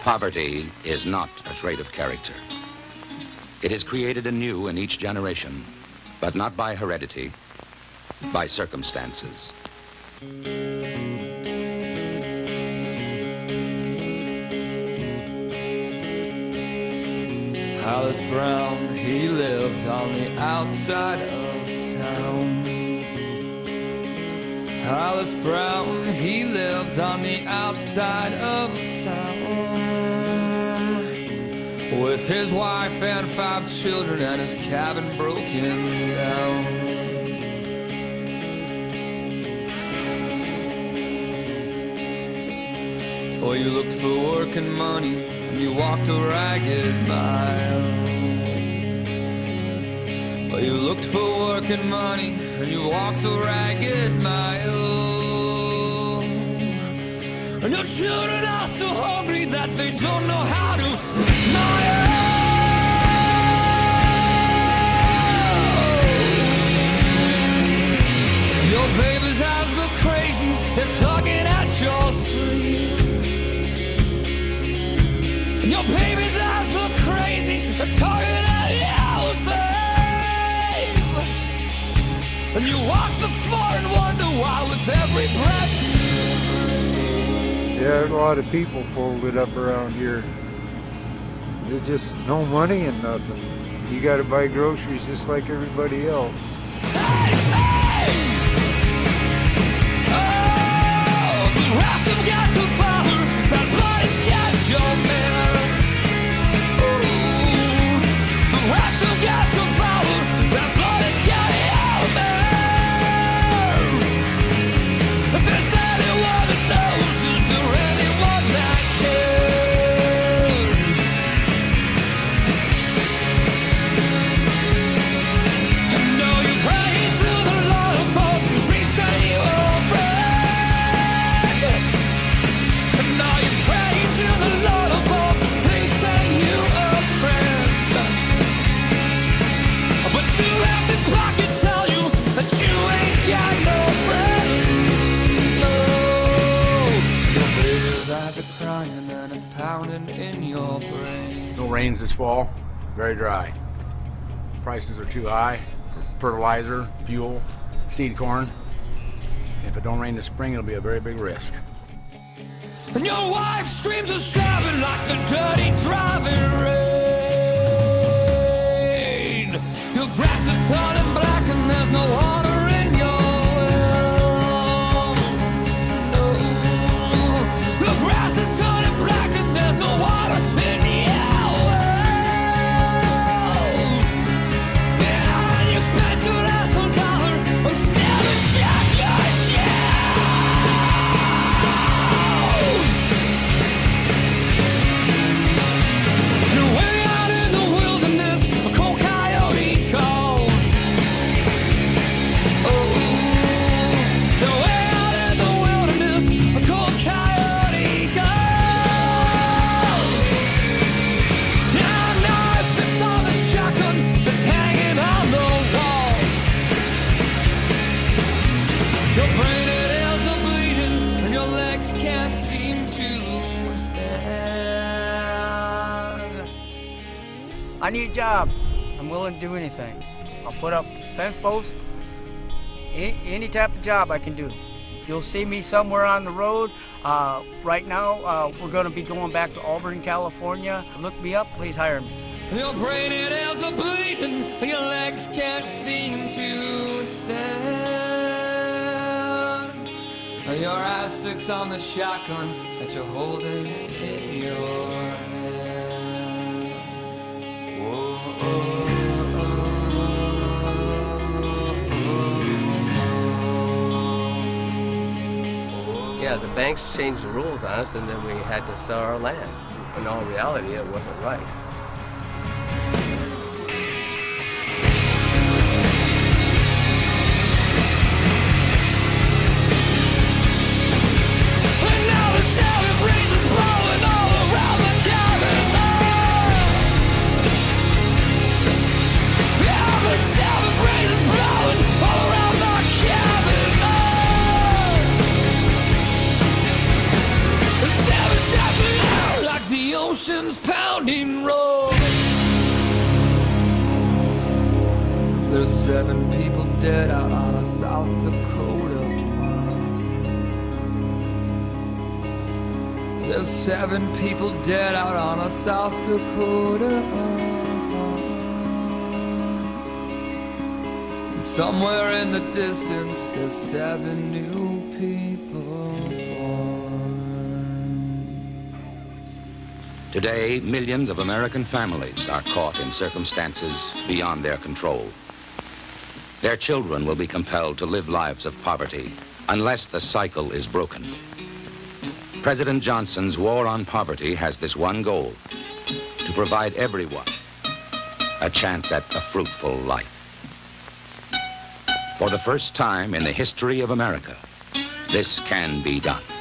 Poverty is not a trait of character. It is created anew in each generation, but not by heredity, by circumstances. Hollis Brown, he lived on the outside of town. Hollis Brown, he lived on the outside of town, with his wife and 5 children and his cabin broken down. Well, you looked for work and money, and you walked a ragged mile. Well, you looked for work and money, and you walked a ragged mile. And your children are so hungry that they don't know how to smile. Your baby's eyes look crazy, they're tugging at your sleeve. Your baby's eyes look crazy, they're tugging at your sleeve. And you walk the floor and wonder why with every breath. Yeah, a lot of people folded up around here. There's just no money and nothing. You gotta buy groceries just like everybody else. Hey, hey! Oh, the rats have got to follow, that body's got your man. Oh, the rats have got to follow, that body's got your man. If there's anyone that knows, is there anyone that cares? And know you pray to the Lord above, please say you are bread. And know you pray to the Lord above, please say you are friend. But you have to pocket tell you that you ain't got no friend. No. Your baby's eyes are crying and it's pounding in your brain. No rains this fall, very dry. Prices are too high for fertilizer, fuel, seed corn. And if it don't rain this spring, it'll be a very big risk. And your wife screams and sobbing like the dirty driving rain. Your grass is turning black and there's no water in your well. No. Your grass is turning black and there's no water in your well. Yeah, you spent your last $1 on 7 shotgun shells. You're way out in the wilderness, a cold coyote calls. Oh, you're way out in the wilderness, a cold coyote calls. Now it's fixed on the shotgun that's hanging on the wall. Your brain and ears are bleeding, and your legs can't seem to stand. I need a job. I'm willing to do anything. I'll put up fence posts. Any type of job I can do. You'll see me somewhere on the road. Right now, we're going to be going back to Auburn, California. Look me up, please hire me. Your brain and ears are bleeding, and your legs can't seem to stand. Your eyes fixed on the shotgun that you're holding in your hand. Whoa, Yeah, the banks changed the rules on us, and then we had to sell our land. In all reality, it wasn't right. And now the sound breeze is blowing all around the cabin. Yeah, the sound breeze is blowing all around the cabin. The sound is shouting out like the old 7 people dead out on a South Dakota farm. There's 7 people dead out on a South Dakota farm. And somewhere in the distance, there's 7 new people born. Today, millions of American families are caught in circumstances beyond their control. Their children will be compelled to live lives of poverty unless the cycle is broken. President Johnson's war on poverty has this one goal: to provide everyone a chance at a fruitful life. For the first time in the history of America, this can be done.